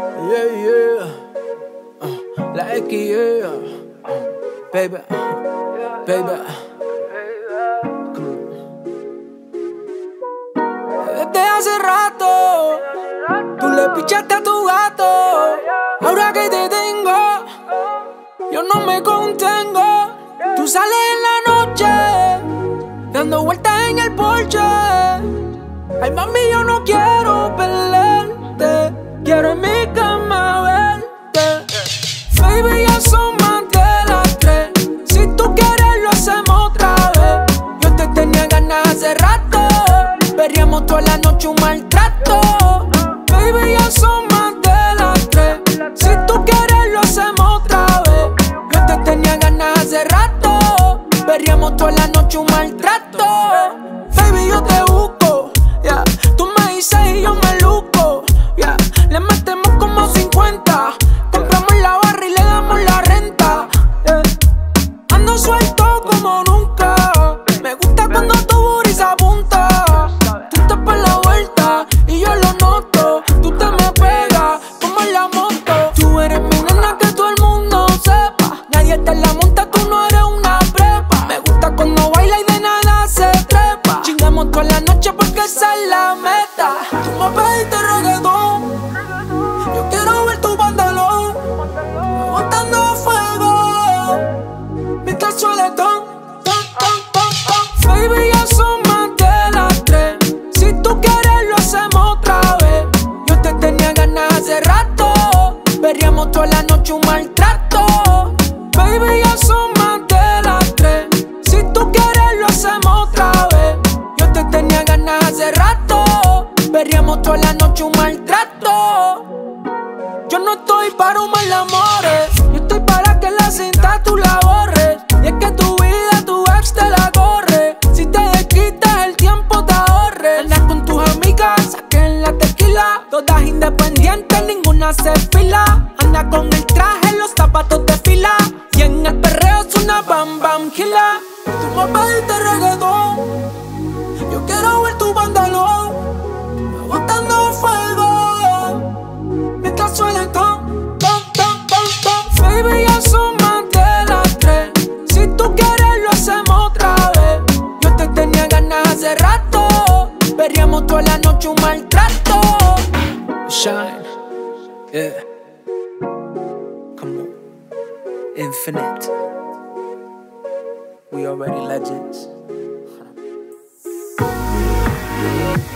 Yeah, yeah. La X, yeah. Baby, baby. Desde hace rato, tú le pichaste a tu gato. Ahora que te tengo, yo no me contengo. Tú sales en la noche, dando vueltas en el porche. Ay, mami, yo no quiero perderte. Quiero en mi cama verte. Baby, ya son más de las 3. Si tú quieres lo hacemos otra vez. Yo te tenía ganas hace rato. Veríamos toda la noche un maltrato. Baby, ya son más de las 3. Si tú quieres lo hacemos otra vez. Yo te tenía ganas hace rato. Veríamos toda la noche un maltrato. Baby, yo te busco, yeah. Tú me dices y yo me luco, yeah. Le metemos como 50. Compramos la barra y le damos la renta, yeah. Ando suelto como nunca. Me gusta cuando tu booty se apunta. Tú estás por la vuelta y yo lo noto. Tú te me pegas como en la moto. Tú eres mi nena, que todo el mundo sepa. Nadie te la monta, tú no eres una prepa. Me gusta cuando baila y de nada se trepa. Chingamos toda la noche porque esa es la meta. Tú me pediste reggaetón, yo quiero ver tu pantalón botando fuego mientras suele ton. Baby, ya son más de las 3. Si tú quieres lo hacemos otra vez. Yo te tenía ganas hace rato. Veríamos toda la noche un maltrato. Baby, ya son más de las 3. Si tú quieres lo hacemos otra vez. Yo te tenía ganas hace rato. Veríamos toda la noche un maltrato. Yo no estoy para un mal amores. Yo estoy para que la cinta tú la borres. Y es que tu vida, tu ex te la corre. Si te desquitas el tiempo te ahorres. Andas con tus amigas, saquen la tequila. Todas independientes, ninguna se fila. Anda con el traje, los zapatos de fila. Y en el perreo es una bam bam killer. Tú me pediste reggaetón, yo quiero ver tu pantalón botando fuego mientras suele ton. Baby, ya son más de las 3. Si tú quieres lo hacemos otra vez. Yo te tenía ganas hace rato. Veríamos toda la noche un maltrato. Shine, yeah. Come on, Infinite. We already legends.